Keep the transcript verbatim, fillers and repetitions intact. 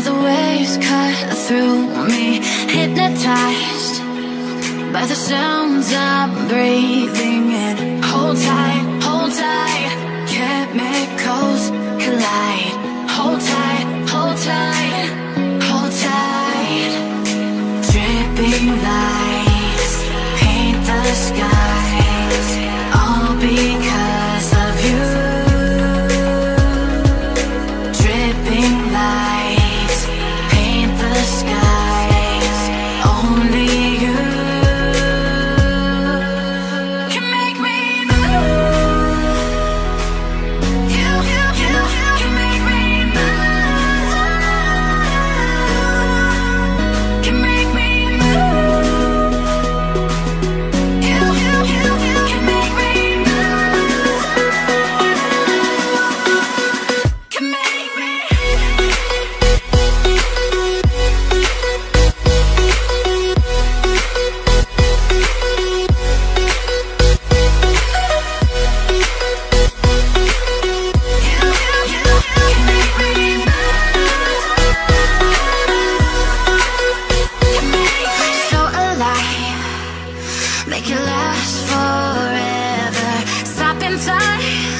the waves cut through me, hypnotized by the sounds I'm breathing in. Hold tight, hold tight, chemicals collide. Hold tight, hold tight, hold tight. Dripping lights paint the skies, all because of you. Dripping lights paint the skies, only you can make me move. You, you, you, you can make me move. Can make me move. You, you, you, you can make me move. Can make me. So alive, make it last forever. Stop in time.